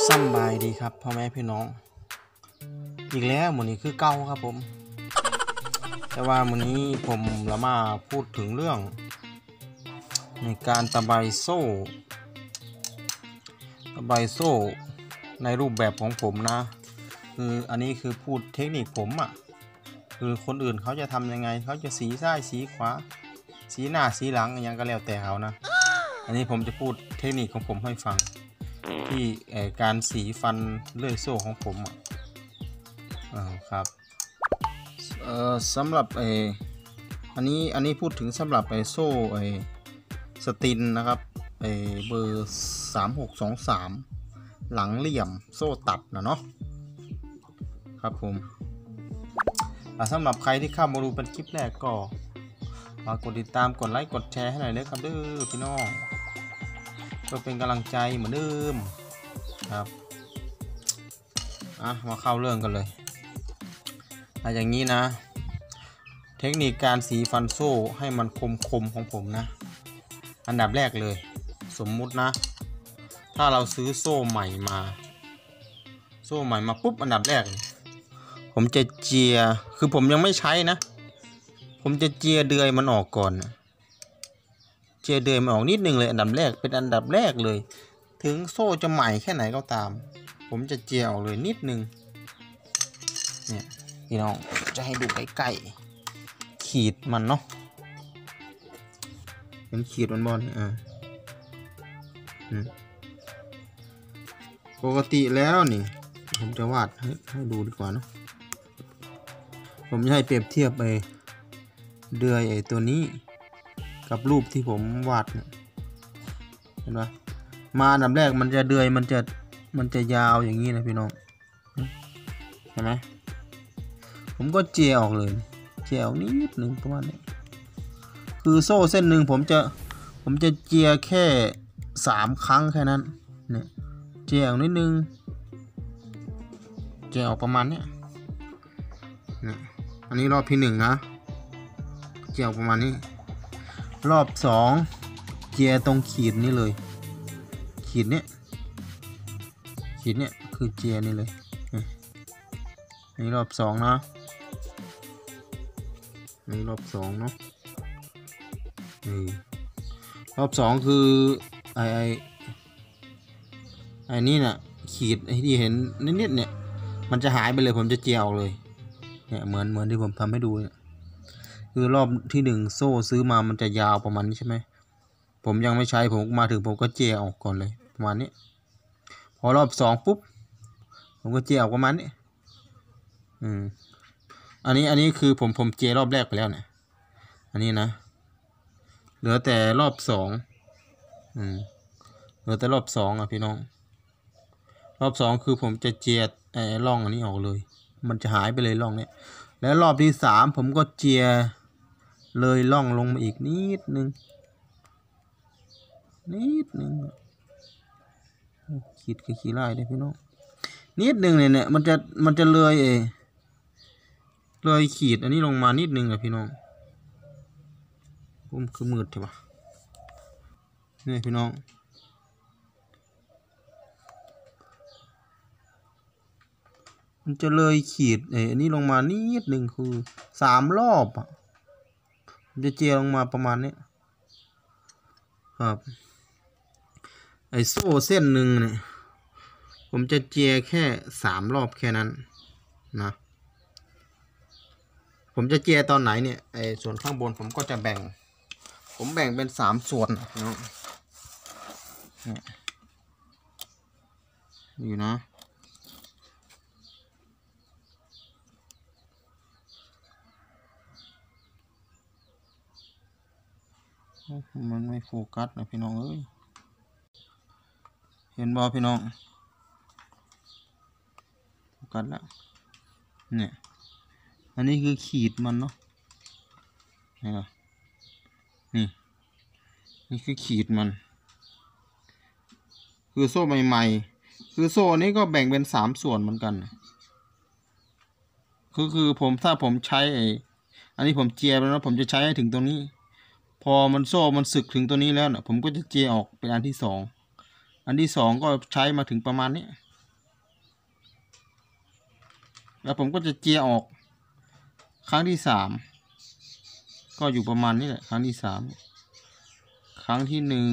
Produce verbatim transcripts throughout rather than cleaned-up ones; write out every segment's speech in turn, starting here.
สบายดีครับพ่อแม่พี่น้องอีกแล้วมื้อนี้คือเก่าครับผมแต่ว่ามื้อนี้ผมละมาพูดถึงเรื่องในการตะไบโซ่ตะไบโซ่ในรูปแบบของผมนะคืออันนี้คือพูดเทคนิคผมอ่ะคือคนอื่นเขาจะทำยังไงเขาจะสีซ้ายสีขวาสีหน้าสีหลังยังก็แล้วแต่เขานะอันนี้ผมจะพูดเทคนิคของผมให้ฟังที่การสีฟันเลื่อยโซ่ของผมอ่าครับเอ่อสำหรับไออันนี้อันนี้พูดถึงสำหรับไอโซ่ไอสตินนะครับไอเบอร์สามหกสองสามหลังเหลี่ยมโซ่ตัดนะเนาะครับผมสำหรับใครที่เข้ามาดูเป็นคลิปแรกก็ฝากกดติดตามกดไลค์กดแชร์ให้หน่อยเลยครับเด้อพี่น้องเพื่อเป็นกำลังใจเหมือนเดิมครับอ่ะมาเข้าเรื่องกันเลยอ่ะอย่างนี้นะเทคนิคการสีฟันโซ่ให้มันคมคมของผมนะอันดับแรกเลยสมมุตินะถ้าเราซื้อโซ่ใหม่มาโซ่ใหม่มาปุ๊บอันดับแรกผมจะเจียคือผมยังไม่ใช้นะผมจะเจียเดือยมันออกก่อนเจียเดือยมันออกนิดนึงเลยอันดับแรกเป็นอันดับแรกเลยถึงโซ่จะใหม่แค่ไหนก็ตามผมจะเจียออกเลยนิดนึงเนี่ยพี่น้องจะให้ดูใกล้ๆขีดมันเนาะเป็นขีดบอลๆอ่าปกติแล้วนี่ผมจะวาดให้ให้ดูดีกว่าเนาะผมจะให้เปรียบเทียบไปเดือยไอ้ตัวนี้กับรูปที่ผมวาดเนี่ยเห็นไหมมาอันดับแรกมันจะเดือยมันจะมันจะยาวอย่างนี้นะพี่น้องเห็นไหมผมก็เจียออกเลยเจียออกนิดหนึ่งประมาณนี้คือโซ่เส้นหนึ่งผมจะผมจะเจียแค่สามครั้งแค่นั้นเนี่ยเจียออกนิดนึงเจียออกประมาณนี้เนี่ยอันนี้รอบที่หนึ่งนะเจียออกประมาณนี้รอบสองเจียตรงขีดนี้เลยขีดเนี้ยขีดเนี้ยคือเจียนี่เลยนี่รอบสองนะนี่รอบสองเนาะนี่รอบสองคือไอไอไอนี่น่ะขีดไอที่เห็นนิดๆเนี่ยมันจะหายไปเลยผมจะเจียออกเลยเนี่ยเหมือนเหมือนที่ผมทำให้ดูเนี่ยคือรอบที่หนึ่งโซ่ซื้อมามันจะยาวประมาณนี้ใช่ไหมผมยังไม่ใช้ผมมาถึงผมก็เจียออกก่อนเลยประมาณนี้พอรอบสองปุ๊บผมก็เจียออกประมาณนี้อืมอันนี้อันนี้คือผมผมเจียรอบแรกไปแล้วเนี่ยอันนี้นะเหลือแต่รอบสองอืมเหลือแต่รอบสองอ่ะพี่น้องรอบสองคือผมจะเจียไอ้ร่องอันนี้ออกเลยมันจะหายไปเลยร่องเนี้ยแล้วรอบที่สามผมก็เจียเลยร่องลงมาอีกนิดนึงนิดนึงขีดกับขีดไล่ได้พี่น้องนิดนึงเนี่ยเนี่ยมันจะมันจะเลยเอเลยขีดอันนี้ลงมานิดนึงอะพี่น้องผมคือมืดใช่ปะนี่พี่น้องมันจะเลยขีดไอ้อันนี้ลงมานิดนึงคือสามรอบอะมันจะเจียลงมาประมาณนี้ครับไอ้โซ่เส้นหนึ่งเนี่ยผมจะเจียแค่สามรอบแค่นั้นนะผมจะเจียตอนไหนเนี่ยไอ้ส่วนข้างบนผมก็จะแบ่งผมแบ่งเป็นสามส่วนเนาะอยู่นะมันไม่โฟกัสนะพี่น้องเอ้ยเห็นบอพี่น้องโฟกัสแล้วเนี่ยอันนี้คือขีดมันเนาะนี่นี่นี่คือขีดมันคือโซ่ใหม่ๆคือโซ่นี้ก็แบ่งเป็นสามส่วนเหมือนกันคือคือผมถ้าผมใช้ไอ้อันนี้ผมเจียแล้วนะผมจะใช้ให้ถึงตรงนี้พอมันโซ่มันสึกถึงตัวนี้แล้วนะผมก็จะเจียออกเป็นอันที่สองอันที่สองก็ใช้มาถึงประมาณนี้แล้วผมก็จะเจียออกครั้งที่สามก็อยู่ประมาณนี้แหละครั้งที่สามครั้งที่หนึ่ง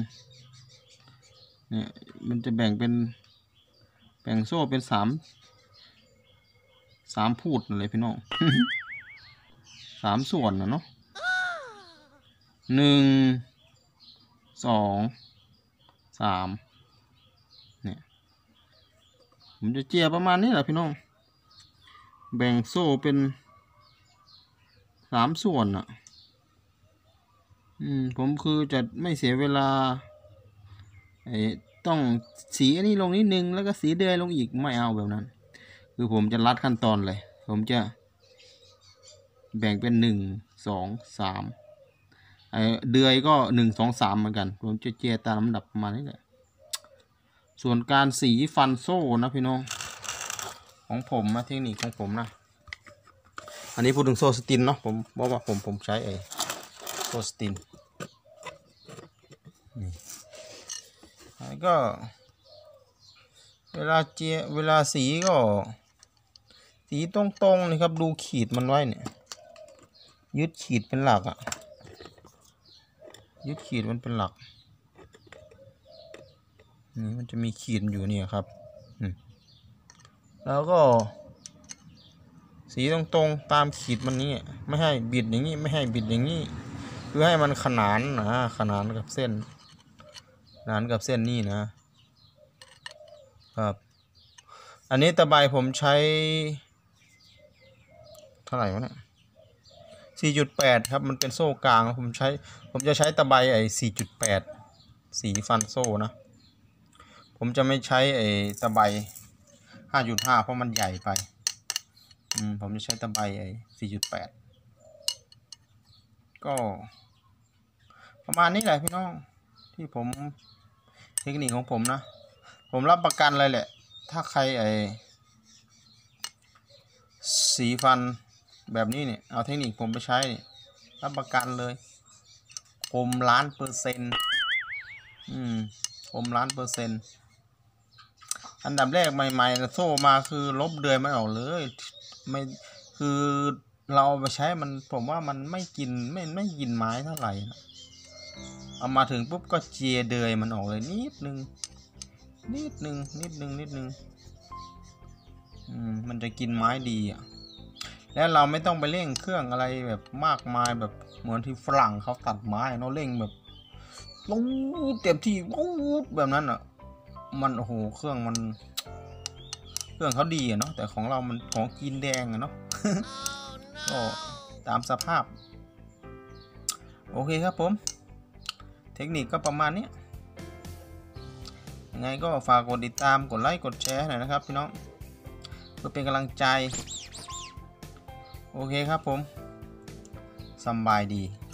เนี่ยมันจะแบ่งเป็นแบ่งโซ่เป็นสามสามพูดเลยพี่น้อง สามส่วนนะเนาะหนึ่งสองสามเนี่ยผมจะเจียประมาณนี้แหละพี่น้องแบ่งโซ่เป็นสามส่วนอ่ะอืมผมคือจะไม่เสียเวลาไอ้ต้องสีอันนี้ลงนิดนึงแล้วก็สีเดือยลงอีกไม่เอาแบบนั้นคือผมจะลัดขั้นตอนเลยผมจะแบ่งเป็นหนึ่งสองสามไอ้เดือยก็หนึ่งสองสามเหมือนกันผมจะเจียตามลำดับประมาณนี้แหละส่วนการสีฟันโซ่นะพี่น้องของผมนะเทคนิคของผมนะอันนี้พูดถึงโซ่สตินเนาะผมบอกว่าผมผมใช้ไอ้โซ่สตินนี่แล้วก็เวลาเจียเวลาสีก็สีตรงๆเลยครับดูขีดมันไว้เนี่ยยึดขีดเป็นหลักอ่ะยึดขีดมันเป็นหลักนี่มันจะมีขีดอยู่เนี่ยครับแล้วก็สีตรงๆตามขีดมันนี้ไม่ให้บิดอย่างนี้ไม่ให้บิดอย่างนี้คือให้มันขนานนะขนานกับเส้นขนานกับเส้นนี่นะครับอันนี้ตะไบผมใช้เท่าไหร่วะเนี่ย สี่จุดแปด ครับมันเป็นโซ่กลางผมใช้ผมจะใช้ตะไบไอ้ สี่จุดแปด สีฟันโซ่นะผมจะไม่ใช้ไอ้ตะไบ ห้าจุดห้า เพราะมันใหญ่ไปอืมผมจะใช้ตะไบไอ้ สี่จุดแปด ก็ประมาณนี้แหละพี่น้องที่ผมเทคนิคของผมนะผมรับประกันเลยแหละถ้าใครไอ้สีฟันแบบนี้เนี่ยเอาเทคนิคผมไปใช้เนี่ยรับประกันเลยคมล้านเปอร์เซ็นต์อืมคมล้านเปอร์เซ็นต์อันดับแรกใหม่ๆนะโซ่มาคือลบเดือยไม่ออกเลยไม่คือเราไปใช้มันผมว่ามันไม่กินไม่ไม่กินไม้เท่าไหร่นะเอามาถึงปุ๊บก็เจียเดือยมันออกเลยนิดนึงนิดนึงนิดนึงนิดนึงอืมมันจะกินไม้ดีอ่ะแล้วเราไม่ต้องไปเร่งเครื่องอะไรแบบมากมายแบบเหมือนที่ฝรั่งเขาตัดไม้เนาะเร่งแบบลูดเต็มที่วูดแบบนั้นอ่ะมันโอ้โหเครื่องมันเครื่องเขาดีอะเนาะแต่ของเรามันของกินแดงอะเนาะ ก็ตามสภาพโอเคครับผมเทคนิคก็ประมาณนี้ยังไงก็ฝากกดติดตามกดไลค์กดแชร์หน่อยนะครับพี่น้องเพื่อเป็นกำลังใจโอเคครับผมสบายดี